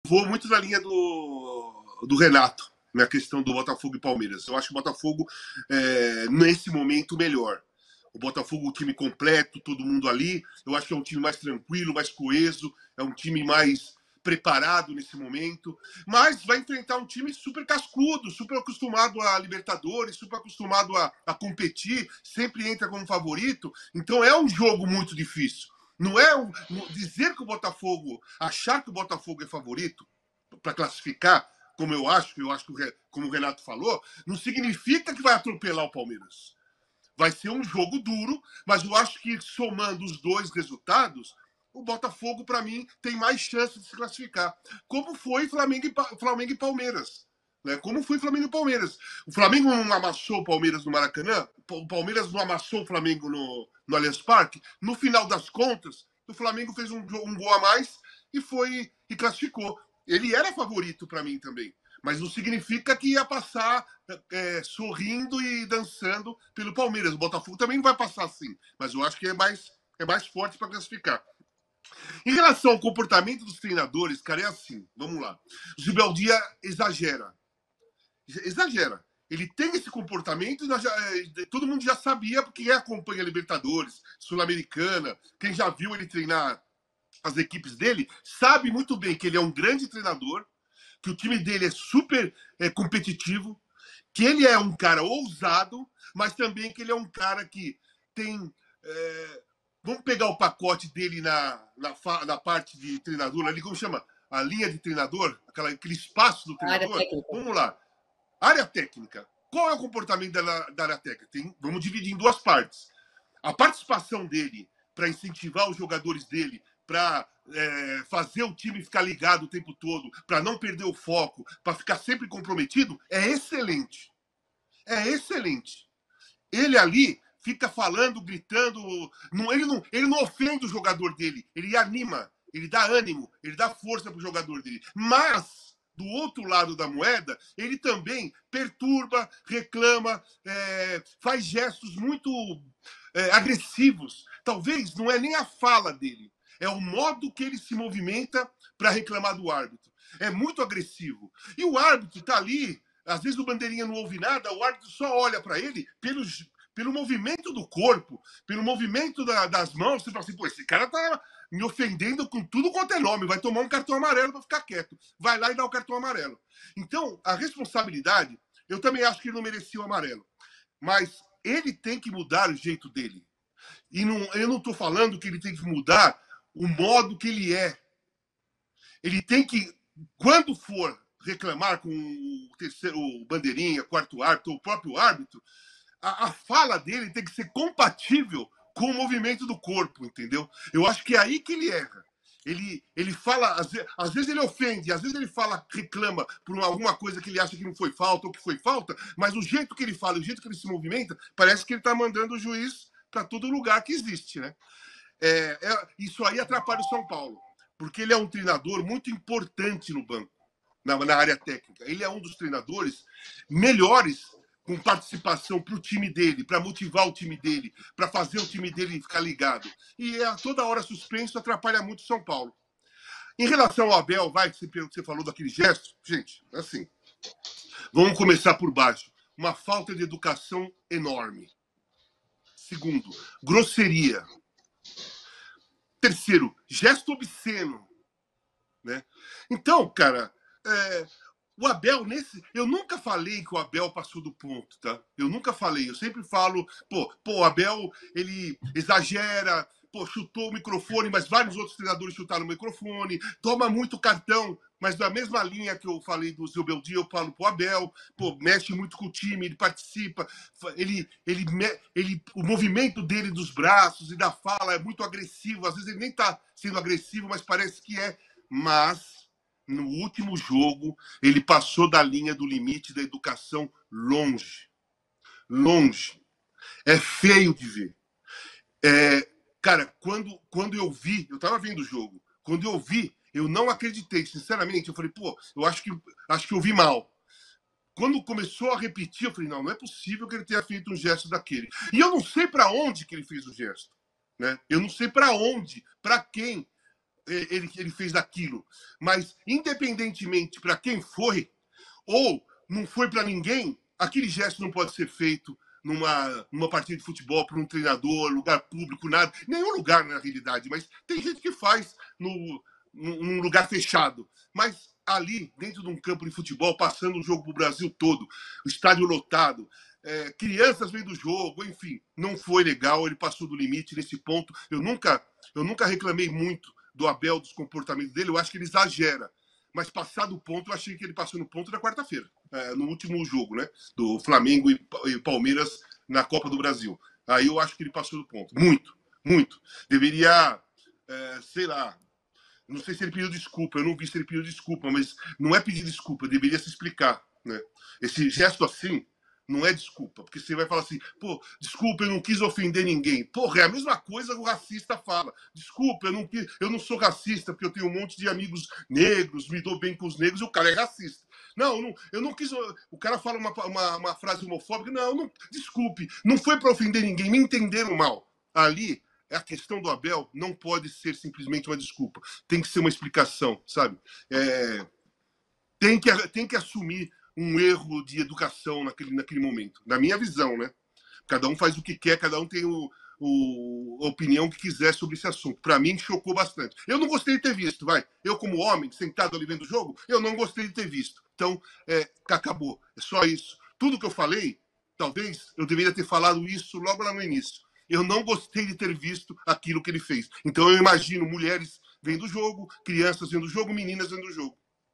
vou muito na linha do Renato, na questão do Botafogo e Palmeiras. Eu acho que o Botafogo, nesse momento, melhor. O Botafogo, o time completo, todo mundo ali. Eu acho que é um time mais tranquilo, mais coeso, é um time mais preparado nesse momento. Mas vai enfrentar um time super cascudo, super acostumado a Libertadores, super acostumado a competir, sempre entra como favorito. Então é um jogo muito difícil. Não é dizer que o Botafogo, achar que o Botafogo é favorito para classificar, como eu acho que como o Renato falou, não significa que vai atropelar o Palmeiras. Vai ser um jogo duro, mas eu acho que somando os dois resultados, o Botafogo, para mim, tem mais chance de se classificar. Como foi Flamengo e Palmeiras. Né? Como foi Flamengo e Palmeiras. O Flamengo não amassou o Palmeiras no Maracanã, o Palmeiras não amassou o Flamengo no Allianz Parque. No final das contas, o Flamengo fez um gol a mais e classificou. Ele era favorito para mim também. Mas não significa que ia passar sorrindo e dançando pelo Palmeiras. O Botafogo também não vai passar assim. Mas eu acho que é mais forte para classificar. Em relação ao comportamento dos treinadores, cara, é assim. Vamos lá. O Zubeldia exagera. Exagera. Ele tem esse comportamento, todo mundo já sabia, porque quem acompanha a Libertadores, Sul-Americana, quem já viu ele treinar as equipes dele, sabe muito bem que ele é um grande treinador, que o time dele é super competitivo, que ele é um cara ousado, mas também que ele é um cara que tem... vamos pegar o pacote dele na parte de treinador, ali, como chama? A linha de treinador, aquele espaço do treinador. Vamos lá. Área técnica. Qual é o comportamento da área técnica? Vamos dividir em duas partes. A participação dele para incentivar os jogadores dele, para fazer o time ficar ligado o tempo todo, para não perder o foco, para ficar sempre comprometido, é excelente. É excelente. Ele ali fica falando, gritando, ele não ofende o jogador dele, ele anima, ele dá ânimo, ele dá força para o jogador dele. Mas, do outro lado da moeda, ele também perturba, reclama, faz gestos muito agressivos. Talvez não é nem a fala dele, é o modo que ele se movimenta para reclamar do árbitro. É muito agressivo. E o árbitro está ali, às vezes o bandeirinha não ouve nada, o árbitro só olha para ele pelo movimento do corpo, pelo movimento das mãos. Você fala assim, pô, esse cara tá me ofendendo com tudo quanto é nome, vai tomar um cartão amarelo para ficar quieto. Vai lá e dá o cartão amarelo. Então, a responsabilidade, eu também acho que ele não merecia o amarelo. Mas ele tem que mudar o jeito dele. E eu não estou falando que ele tem que mudar o modo que ele é. Ele tem que, quando for reclamar com o bandeirinha, quarto árbitro, ou o próprio árbitro, a fala dele tem que ser compatível com o movimento do corpo, entendeu? Eu acho que é aí que ele erra. Ele fala, às vezes ele ofende, às vezes ele reclama por alguma coisa que ele acha que não foi falta ou que foi falta, mas o jeito que ele fala, o jeito que ele se movimenta, parece que ele está mandando o juiz para todo lugar que existe, né? Isso aí atrapalha o São Paulo, porque ele é um treinador muito importante no banco, na área técnica. Ele é um dos treinadores melhores com participação para o time dele, para motivar o time dele, para fazer o time dele ficar ligado. E toda hora suspenso atrapalha muito o São Paulo. Em relação ao Abel, você falou daquele gesto, gente, assim, vamos começar por baixo. Uma falta de educação enorme. Segundo, grosseria. Terceiro, gesto obsceno. Né? Então, cara, o Abel, eu nunca falei que o Abel passou do ponto, tá? Eu nunca falei. Eu sempre falo, o Abel, ele exagera, chutou o microfone, mas vários outros treinadores chutaram o microfone, toma muito cartão, mas da mesma linha que eu falei do Zubeldia, eu falo pro Abel, mexe muito com o time, ele participa, o movimento dele dos braços e da fala é muito agressivo, às vezes ele nem tá sendo agressivo, mas parece que é. Mas no último jogo, ele passou da linha do limite da educação longe. Longe. É feio de ver. Cara, quando eu vi, eu tava vendo o jogo, quando eu vi, eu não acreditei, sinceramente. Eu falei, eu acho que eu vi mal. Quando começou a repetir, eu falei, não é possível que ele tenha feito um gesto daquele. E eu não sei para onde que ele fez o gesto. Né? Eu não sei para onde, para quem. ele fez aquilo. Mas, independentemente para quem foi, ou não foi para ninguém, aquele gesto não pode ser feito numa partida de futebol por um treinador, lugar público, nada. Nenhum lugar, na realidade, mas tem gente que faz num lugar fechado. Mas ali, dentro de um campo de futebol, passando o jogo para o Brasil todo, o estádio lotado, crianças vendo o jogo, enfim, não foi legal, ele passou do limite nesse ponto. Eu nunca reclamei muito do Abel, dos comportamentos dele, eu acho que ele exagera. Mas passado o ponto, eu achei que ele passou no ponto na quarta-feira, no último jogo, né? Do Flamengo e Palmeiras na Copa do Brasil. Aí eu acho que ele passou do ponto. Muito, muito. Deveria, sei lá, não sei se ele pediu desculpa, eu não vi se ele pediu desculpa, mas não é pedir desculpa, deveria se explicar, né? Esse gesto assim não é desculpa, porque você vai falar assim, pô, desculpa, eu não quis ofender ninguém. Porra, é a mesma coisa que o racista fala. Desculpa, eu não sou racista, porque eu tenho um monte de amigos negros, me dou bem com os negros, e o cara é racista. Não, eu não quis. O cara fala uma frase homofóbica, não, desculpe, não foi para ofender ninguém, me entenderam mal. Ali, a questão do Abel não pode ser simplesmente uma desculpa, tem que ser uma explicação, sabe? Tem que assumir um erro de educação naquele momento, na minha visão, né? Cada um faz o que quer, cada um tem a opinião que quiser sobre esse assunto. Para mim, chocou bastante. Eu não gostei de ter visto, vai. Eu, como homem, sentado ali vendo o jogo, eu não gostei de ter visto. Então, acabou. É só isso. Tudo que eu falei, talvez eu deveria ter falado isso logo lá no início. Eu não gostei de ter visto aquilo que ele fez. Então, eu imagino mulheres vendo o jogo, crianças vendo o jogo, meninas vendo o jogo.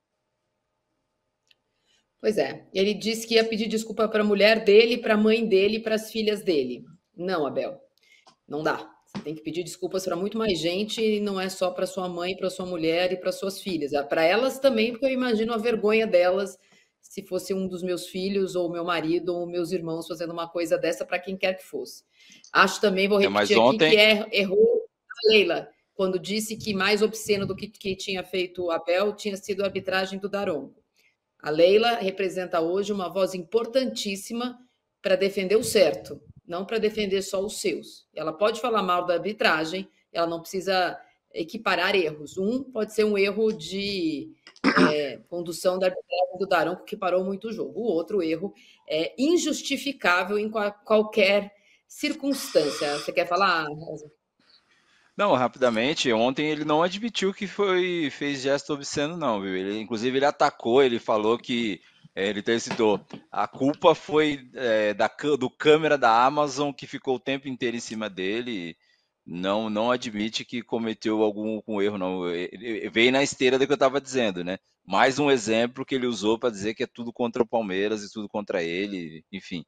Pois é, ele disse que ia pedir desculpa para a mulher dele, para a mãe dele e para as filhas dele. Não, Abel, não dá. Você tem que pedir desculpas para muito mais gente, e não é só para sua mãe, para sua mulher e para suas filhas. Para elas também, porque eu imagino a vergonha delas se fosse um dos meus filhos, ou meu marido, ou meus irmãos fazendo uma coisa dessa para quem quer que fosse. Acho também, vou repetir aqui, que errou a Leila, quando disse que mais obsceno do que tinha feito o Abel tinha sido a arbitragem do Daronco. A Leila representa hoje uma voz importantíssima para defender o certo, não para defender só os seus. Ela pode falar mal da arbitragem, ela não precisa equiparar erros. Pode ser um erro de condução da arbitragem do Daronco, que parou muito o jogo. O outro erro é injustificável em qualquer circunstância. Você quer falar, Rosa? Não, rapidamente, ontem ele não admitiu que fez gesto obsceno, não, viu? Inclusive, ele atacou, ele falou que, ele até citou, a culpa foi do câmera da Amazon que ficou o tempo inteiro em cima dele. Não admite que cometeu algum erro, não. Ele veio na esteira do que eu estava dizendo, né? Mais um exemplo que ele usou para dizer que é tudo contra o Palmeiras e tudo contra ele, enfim.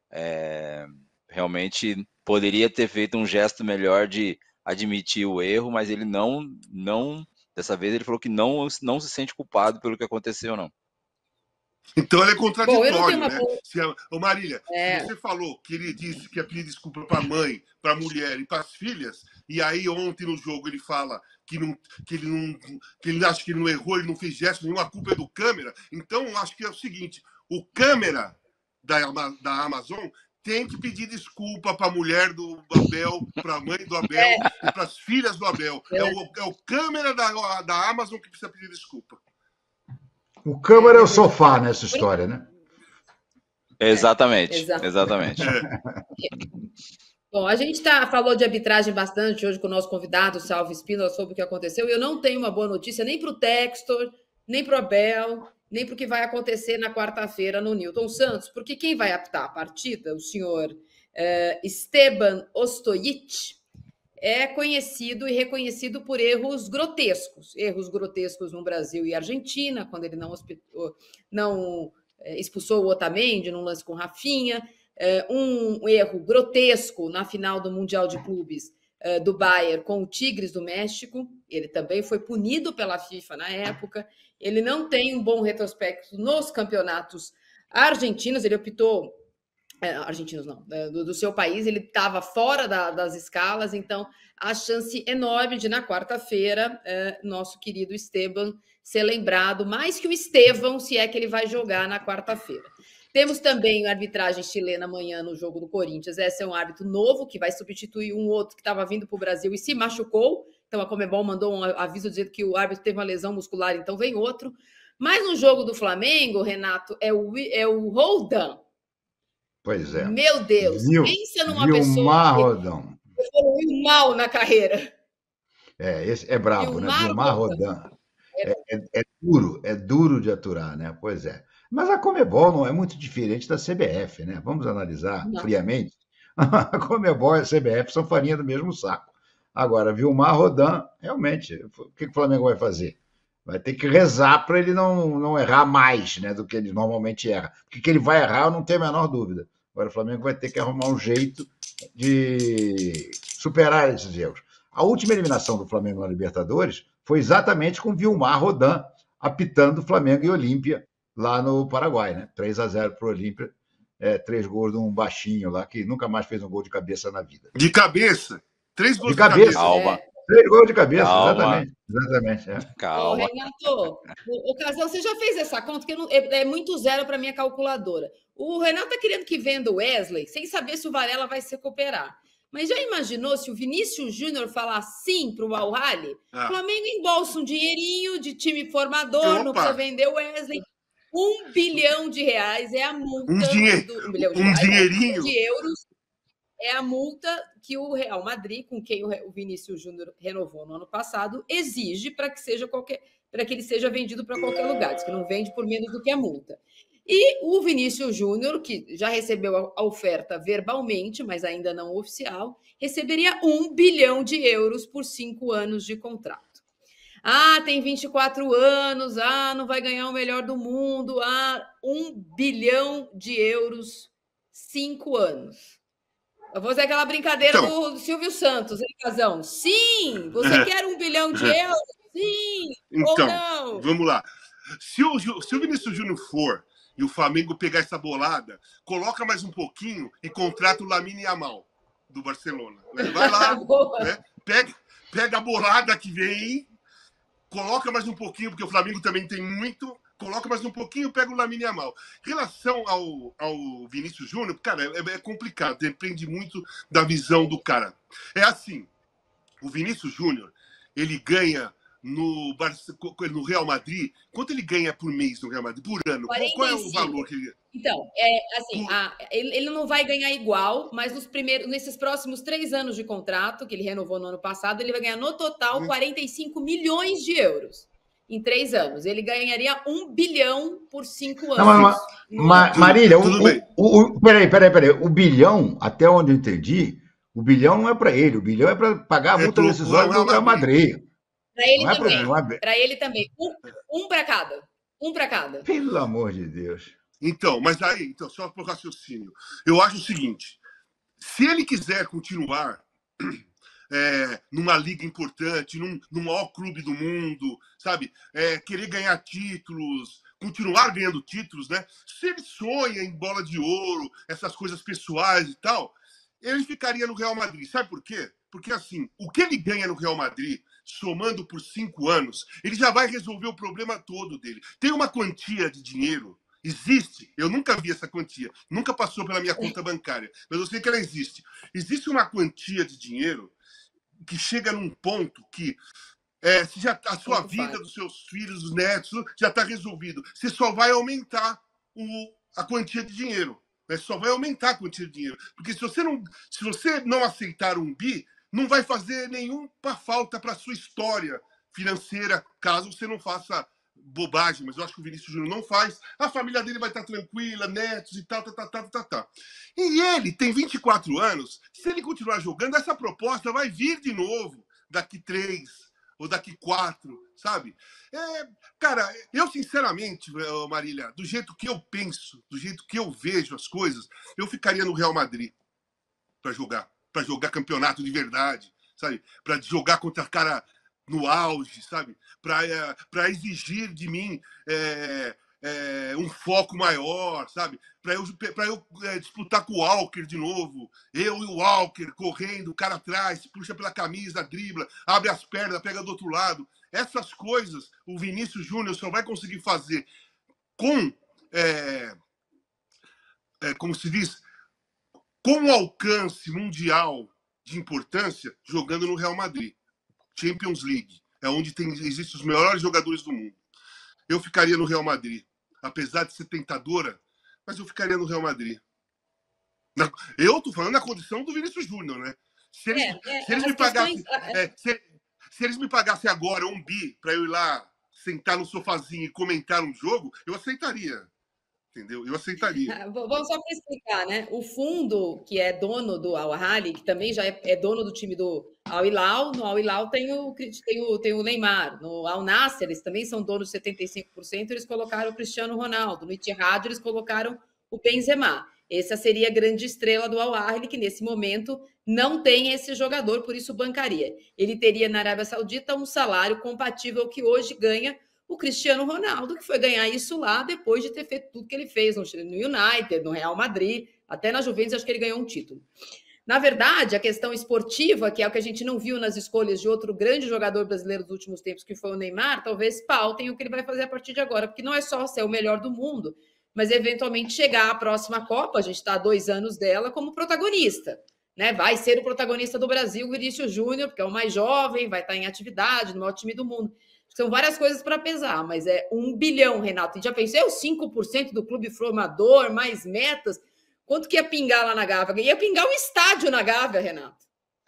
Realmente poderia ter feito um gesto melhor de admitir o erro, mas ele não, dessa vez ele falou que não se sente culpado pelo que aconteceu, não. Então ele é contraditório, né? Marília, se você falou que ele disse que ia pedir desculpa para a mãe, para a mulher e para as filhas, e aí ontem no jogo ele fala que ele acha que ele não errou, ele não fez gesto nenhum, a culpa é do câmera. Então acho que é o seguinte: o câmera da Amazon tem que pedir desculpa para a mulher do Abel, para a mãe do Abel e para as filhas do Abel. É o câmera da Amazon que precisa pedir desculpa. O câmera é o sofá nessa história, né? Exatamente. Bom, a gente falou de arbitragem bastante hoje com o nosso convidado, Salvo Espínola, sobre o que aconteceu. Eu não tenho uma boa notícia nem para o Textor, nem para o Abel, nem para o que vai acontecer na quarta-feira no Newton Santos, porque quem vai apitar a partida, o senhor Esteban Ostojic, é conhecido e reconhecido por erros grotescos no Brasil e Argentina, quando ele não expulsou o Otamendi num lance com Rafinha, um erro grotesco na final do Mundial de Clubes do Bayern com o Tigres do México. Ele também foi punido pela FIFA na época. Ele não tem um bom retrospecto nos campeonatos argentinos. Ele optou argentinos não, do seu país, ele estava fora das escalas, então a chance enorme de, na quarta-feira, nosso querido Esteban ser lembrado, mais que o Estevão, se é que ele vai jogar na quarta-feira. Temos também a arbitragem chilena amanhã no jogo do Corinthians. Esse é um árbitro novo que vai substituir um outro que estava vindo para o Brasil e se machucou, Então a Conmebol mandou um aviso dizendo que o árbitro teve uma lesão muscular, então vem outro. Mas no jogo do Flamengo, Renato, é o Roldan. Pois é. Meu Deus, pensa numa Vilmar pessoa Roldão. que evoluiu mal na carreira. Esse é brabo, né? Vilmar Roldão. É duro de aturar, né? Pois é. Mas a Conmebol não é muito diferente da CBF, né? Vamos analisar friamente. A Conmebol e a CBF são farinha do mesmo saco. Agora, Vilmar Roldão, realmente, o que o Flamengo vai fazer? Vai ter que rezar para ele não errar mais, né, do que ele normalmente erra. Porque que ele vai errar, eu não tenho a menor dúvida. Agora, o Flamengo vai ter que arrumar um jeito de superar esses erros. A última eliminação do Flamengo na Libertadores foi exatamente com Vilmar Roldão apitando Flamengo e Olímpia lá no Paraguai, né? 3-0 para o Olímpia, 3 gols de um baixinho lá que nunca mais fez um gol de cabeça na vida. De cabeça? 3 gols de cabeça. Calma. 3 gols de cabeça, Calma. exatamente. Calma. Ô, Renato, o Casão, você já fez essa conta? Que é muito zero para minha calculadora. O Renato está querendo que venda o Wesley, sem saber se o Varela vai se recuperar. Mas já imaginou se o Vinícius Júnior falar sim para o Al-Ahly? Flamengo embolsa um dinheirinho de time formador, não precisa vender o Wesley. R$1 bilhão é a multa. Dinheirinho. De euros. É a multa que o Real Madrid, com quem o Vinícius Júnior renovou no ano passado, exige para que ele seja vendido para qualquer lugar. Diz que não vende por menos do que a multa. E o Vinícius Júnior, que já recebeu a oferta verbalmente, mas ainda não oficial, receberia €1 bilhão por 5 anos de contrato. Tem 24 anos, não vai ganhar o melhor do mundo, €1 bilhão, 5 anos. Eu vou fazer aquela brincadeira do Silvio Santos, hein, Casão? Sim! Você quer €1 bilhão? Sim! Ou não? Vamos lá. Se o Vinícius Júnior for e o Flamengo pegar essa bolada, coloca mais um pouquinho e contrata o Lamine Yamal, do Barcelona. Vai lá, né? Pega a bolada que vem, coloca mais um pouquinho, porque o Flamengo também tem muito, coloca mais um pouquinho, pega o Lamine Yamal. Em relação ao Vinícius Júnior, cara, é complicado, depende muito da visão do cara. É assim, o Vinícius Júnior, ele ganha no Real Madrid, quanto ele ganha por mês no Real Madrid? Por ano? 45. Qual é o valor que ele ganha? Então, ele não vai ganhar igual, mas nesses próximos 3 anos de contrato, que ele renovou no ano passado, ele vai ganhar no total €45 milhões. Em 3 anos. Ele ganharia €1 bilhão por 5 anos. Marília, peraí. O bilhão, até onde eu entendi, o bilhão não é para ele, o bilhão é para pagar a multa rescisória do Real Madrid. Para ele também. Um para cada. Pelo amor de Deus. Então, só para o raciocínio. Eu acho o seguinte: se ele quiser continuar numa liga importante, num maior clube do mundo, sabe? Querer ganhar títulos, continuar ganhando títulos, né? Se ele sonha em bola de ouro, essas coisas pessoais e tal, ele ficaria no Real Madrid. Sabe por quê? Porque, assim, o que ele ganha no Real Madrid, somando por 5 anos, ele já vai resolver o problema todo dele. Tem uma quantia de dinheiro, existe, eu nunca vi essa quantia, nunca passou pela minha conta bancária, mas eu sei que ela existe. Existe uma quantia de dinheiro que chega num ponto que a sua vida, dos seus filhos, dos netos, já está resolvido. Você só vai aumentar a quantia de dinheiro. Só vai aumentar a quantia de dinheiro. Porque se você não aceitar um bi, não vai fazer nenhuma falta para a sua história financeira, caso você não faça bobagem, mas eu acho que o Vinícius Júnior não faz. A família dele vai estar tranquila, netos e tal. E ele tem 24 anos. Se ele continuar jogando, essa proposta vai vir de novo daqui 3 ou daqui 4, sabe? Cara, eu sinceramente, Marília, do jeito que eu penso, do jeito que eu vejo as coisas, eu ficaria no Real Madrid para jogar campeonato de verdade, sabe? Para jogar contra cara no auge, sabe? Para exigir de mim um foco maior, sabe? Para eu disputar com o Walker de novo. Eu e o Walker correndo, o cara atrás, puxa pela camisa, dribla, abre as pernas, pega do outro lado. Essas coisas o Vinícius Júnior só vai conseguir fazer com, como se diz, com um alcance mundial de importância jogando no Real Madrid. Champions League, é onde existem os melhores jogadores do mundo. Eu ficaria no Real Madrid. Apesar de ser tentadora, mas eu ficaria no Real Madrid. Eu tô falando na condição do Vinícius Júnior, né? Se eles me pagassem agora um bi para eu ir lá sentar no sofazinho e comentar um jogo, eu aceitaria. Entendeu? Eu aceitaria. Vamos só para explicar, né? O fundo, que é dono do Al Ahly, que também já é dono do time do Al Hilal, no Al Hilal tem o Neymar. No Al Nassr, eles também são donos de 75%, eles colocaram o Cristiano Ronaldo. No Ittihad, eles colocaram o Benzema. Essa seria a grande estrela do Al Ahly, que nesse momento não tem esse jogador, por isso bancaria. Ele teria na Arábia Saudita um salário compatível que hoje ganha o Cristiano Ronaldo, que foi ganhar isso lá depois de ter feito tudo que ele fez no United, no Real Madrid, até na Juventus, acho que ele ganhou um título. Na verdade, a questão esportiva, que é o que a gente não viu nas escolhas de outro grande jogador brasileiro dos últimos tempos, que foi o Neymar, talvez pautem o que ele vai fazer a partir de agora, porque não é só ser o melhor do mundo, mas eventualmente chegar à próxima Copa, a gente está há 2 anos dela, como protagonista. Né? Vai ser o protagonista do Brasil, o Vinícius Júnior, porque é o mais jovem, vai estar em atividade, no maior time do mundo. São várias coisas para pesar, mas é 1 bilhão, Renato. Já pensei, os 5% do clube formador, mais metas. Quanto que ia pingar lá na Gávea? Ia pingar um estádio na Gávea, Renato.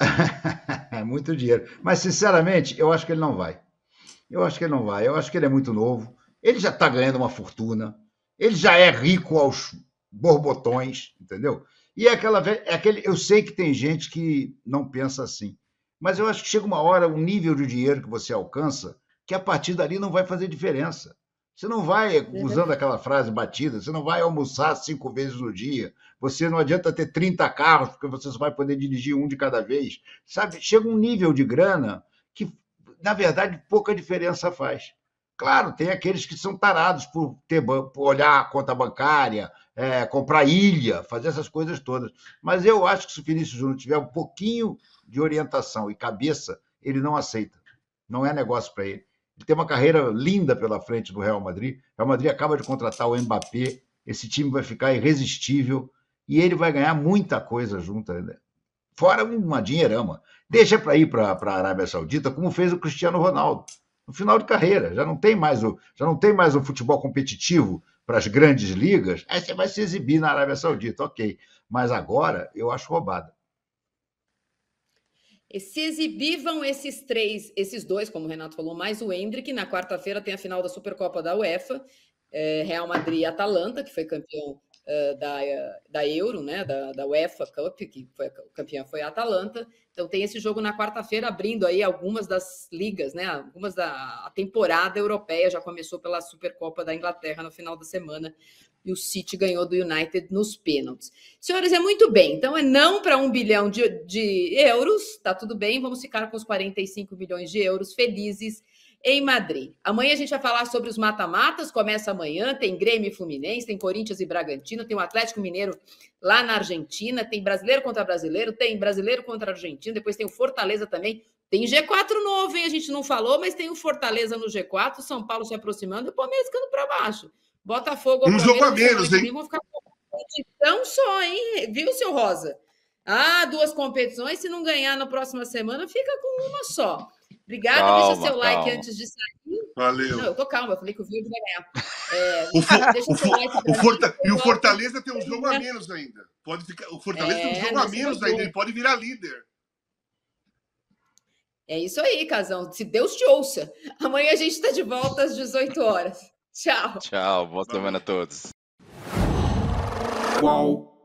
É muito dinheiro. Mas, sinceramente, eu acho que ele não vai. Eu acho que ele é muito novo. Ele já está ganhando uma fortuna. Ele já é rico aos borbotões, entendeu? E eu sei que tem gente que não pensa assim. Mas eu acho que chega uma hora, um nível de dinheiro que você alcança, que a partir dali não vai fazer diferença. Você não vai, usando aquela frase batida, você não vai almoçar 5 vezes no dia, você não adianta ter 30 carros, porque você só vai poder dirigir um de cada vez. Sabe? Chega um nível de grana que, na verdade, pouca diferença faz. Claro, tem aqueles que são tarados por olhar a conta bancária, comprar ilha, fazer essas coisas todas. Mas eu acho que se o Vinícius Júnior tiver um pouquinho de orientação e cabeça, ele não aceita. Não é negócio para ele. Ele tem uma carreira linda pela frente do Real Madrid. O Real Madrid acaba de contratar o Mbappé. Esse time vai ficar irresistível e ele vai ganhar muita coisa junto. Fora uma dinheirama. Deixa para ir para a Arábia Saudita, como fez o Cristiano Ronaldo. No final de carreira, já não tem mais o futebol competitivo para as grandes ligas. Aí você vai se exibir na Arábia Saudita, ok. Mas agora eu acho roubada. E se exibivam esses dois, como o Renato falou, mais o Endrick. Na quarta-feira tem a final da Supercopa da UEFA, Real Madrid e Atalanta, que foi campeão da Euro, né, da UEFA Cup, que foi campeã foi a Atalanta. Então tem esse jogo na quarta-feira, abrindo aí algumas das ligas, né, a temporada europeia já começou pela Supercopa da Inglaterra no final da semana, e o City ganhou do United nos pênaltis. Senhores, é muito bem. Então, é não para 1 bilhão de euros. Tá tudo bem, vamos ficar com os 45 milhões de euros felizes em Madrid. Amanhã a gente vai falar sobre os mata-matas. Começa amanhã, tem Grêmio e Fluminense, tem Corinthians e Bragantino, tem o Atlético Mineiro lá na Argentina, tem brasileiro contra brasileiro, tem brasileiro contra argentino, depois tem o Fortaleza também. Tem G4 novo, hein? A gente não falou, mas tem o Fortaleza no G4, São Paulo se aproximando e o Palmeiras ficando para baixo. Botafogo... Um jogo a menos, hein? Vão ficar com competição só, hein? Viu, seu Rosa? 2 competições, se não ganhar na próxima semana, fica com uma só. Obrigada, deixa seu like antes de sair. Valeu. Não, eu tô calma, eu falei que o Verde vai ganhar. Deixa seu like. E o Fortaleza tem um jogo a menos ainda. O Fortaleza tem um jogo a menos ainda, ele pode virar líder. É isso aí, Casão. Se Deus te ouça. Amanhã a gente está de volta às 18 horas. Tchau. Tchau, boa semana a todos. Qual?